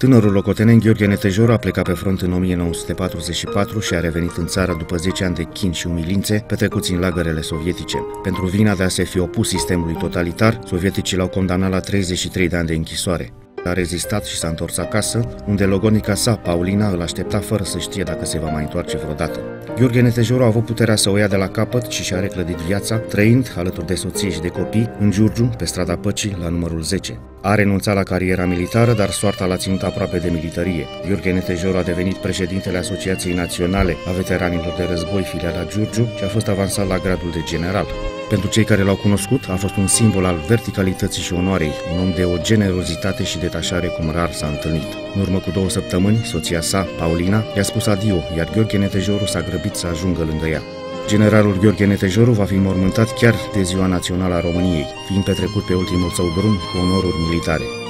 Tânărul locotenent Gheorghe Netejoru a plecat pe front în 1944 și a revenit în țară după 10 ani de chin și umilințe petrecuți în lagărele sovietice. Pentru vina de a se fi opus sistemului totalitar, sovieticii l-au condamnat la 33 de ani de închisoare. A rezistat și s-a întors acasă, unde logodnica sa, Paulina, îl aștepta fără să știe dacă se va mai întoarce vreodată. Gheorghe Netejoru a avut puterea să o ia de la capăt și și-a reclădit viața, trăind, alături de soție și de copii, în Giurgiu, pe strada Păcii, la numărul 10. A renunțat la cariera militară, dar soarta l-a ținut aproape de militarie. Gheorghe Netejoru a devenit președintele Asociației Naționale a Veteranilor de Război, filiala Giurgiu, și a fost avansat la gradul de general. Pentru cei care l-au cunoscut, a fost un simbol al verticalității și onoarei, un om de o generozitate și detașare cum rar s-a întâlnit. În urmă cu 2 săptămâni, soția sa, Paulina, i-a spus adio, iar Gheorghe Netejoru s-a grăbit să ajungă lângă ea. Generalul Gheorghe Netejoru va fi mormântat chiar de Ziua Națională a României, fiind petrecut pe ultimul său drum cu onoruri militare.